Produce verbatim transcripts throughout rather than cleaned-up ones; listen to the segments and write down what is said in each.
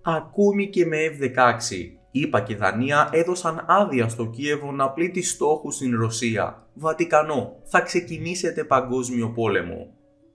Ακόμη και με εφ δεκαέξι, ΗΠΑ και Δανία έδωσαν άδεια στο Κίεβο να πλήττει στόχους στην Ρωσία. Βατικανό, θα ξεκινήσετε παγκόσμιο πόλεμο.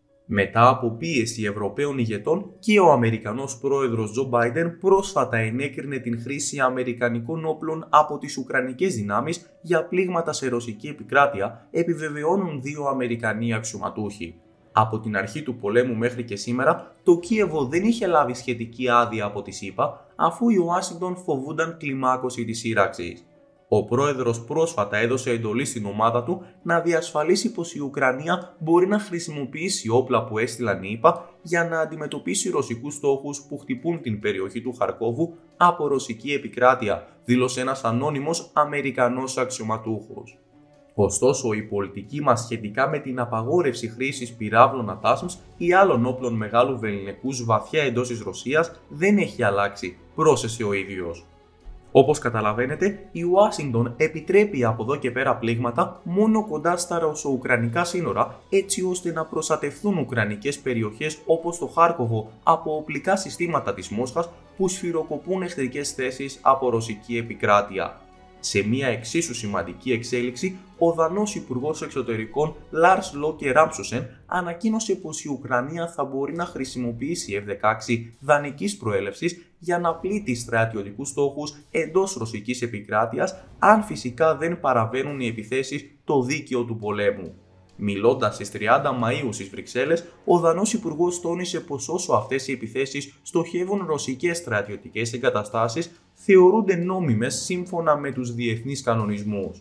Μετά από πίεση Ευρωπαίων ηγετών και ο Αμερικανός πρόεδρος Τζο Μπάιντεν πρόσφατα ενέκρινε την χρήση αμερικανικών όπλων από τις Ουκρανικές δυνάμεις για πλήγματα σε ρωσική επικράτεια, επιβεβαιώνουν δύο Αμερικανοί αξιωματούχοι. Από την αρχή του πολέμου μέχρι και σήμερα, το Κίεβο δεν είχε λάβει σχετική άδεια από τις ΗΠΑ, αφού η Ουάσιγκτον φοβούνταν κλιμάκωση της σύραξης. Ο πρόεδρος πρόσφατα έδωσε εντολή στην ομάδα του να διασφαλίσει πως η Ουκρανία μπορεί να χρησιμοποιήσει όπλα που έστειλαν οι ΗΠΑ για να αντιμετωπίσει ρωσικούς στόχους που χτυπούν την περιοχή του Χαρκόβου από ρωσική επικράτεια, δήλωσε ένας ανώνυμος Αμερικανός αξιωματούχος. Ωστόσο, η πολιτική μας σχετικά με την απαγόρευση χρήσης πυράβλων ατάσμς ή άλλων όπλων μεγάλου βεληνικούς βαθιά εντός της Ρωσίας δεν έχει αλλάξει, πρόσθεσε ο ίδιος. Όπως καταλαβαίνετε, η Ουάσιγκτον επιτρέπει από εδώ και πέρα πλήγματα μόνο κοντά στα ρωσο-ουκρανικά σύνορα, έτσι ώστε να προστατευθούν ουκρανικές περιοχές όπως το Χάρκοβο από οπλικά συστήματα της Μόσχας που σφυροκοπούν εχθρικές θέσεις από ρωσική επικράτεια. Σε μια εξίσου σημαντική εξέλιξη, ο Δανός Υπουργός Εξωτερικών Λάρς Λόκε Ράμψοσεν ανακοίνωσε πως η Ουκρανία θα μπορεί να χρησιμοποιήσει εφ δεκαέξι δανικής προέλευσης για να πλήττει στρατιωτικούς στόχους εντός ρωσικής επικράτειας, αν φυσικά δεν παραβαίνουν οι επιθέσεις το δίκαιο του πολέμου. Μιλώντας στις τριάντα Μαΐου στις Βρυξέλλες, ο Δανός Υπουργός τόνισε πως όσο αυτές οι επιθέσεις στοχεύουν ρωσικές στρατιωτικές εγκαταστάσεις, θεωρούνται νόμιμες σύμφωνα με τους διεθνείς κανονισμούς.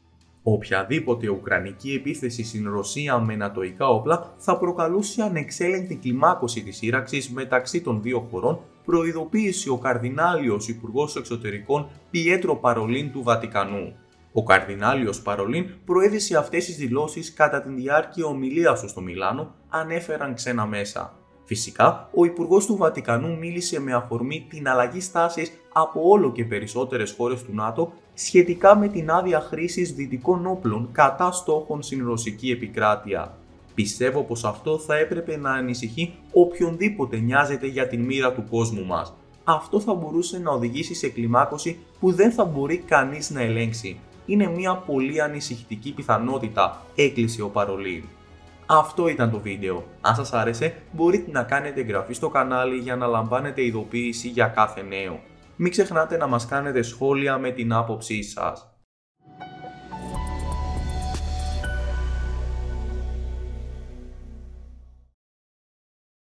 Οποιαδήποτε ουκρανική επίθεση στην Ρωσία με νατοϊκά όπλα θα προκαλούσε ανεξέλεγκτη κλιμάκωση της σύραξης μεταξύ των δύο χωρών, προειδοποίησε ο Καρδινάλιος Υπουργός Εξωτερικών Πιέτρο Παρολίν του Βατικανού. Ο Καρδινάλιος Παρολίν προέδεισε αυτές τις δηλώσεις κατά τη διάρκεια ομιλίας του στο Μιλάνο, ανέφεραν ξένα μέσα. Φυσικά, ο Υπουργός του Βατικανού μίλησε με αφορμή την αλλαγή στάσης από όλο και περισσότερες χώρες του ΝΑΤΟ σχετικά με την άδεια χρήσης δυτικών όπλων κατά στόχων στην ρωσική επικράτεια. Πιστεύω πως αυτό θα έπρεπε να ανησυχεί οποιονδήποτε νοιάζεται για την μοίρα του κόσμου μας. Αυτό θα μπορούσε να οδηγήσει σε κλιμάκωση που δεν θα μπορεί κανείς να ελέγξει. Είναι μια πολύ ανησυχητική πιθανότητα, έκλεισε ο Παρολίν. Αυτό ήταν το βίντεο. Αν σας άρεσε, μπορείτε να κάνετε εγγραφή στο κανάλι για να λαμβάνετε ειδοποίηση για κάθε νέο. Μην ξεχνάτε να μας κάνετε σχόλια με την άποψή σας.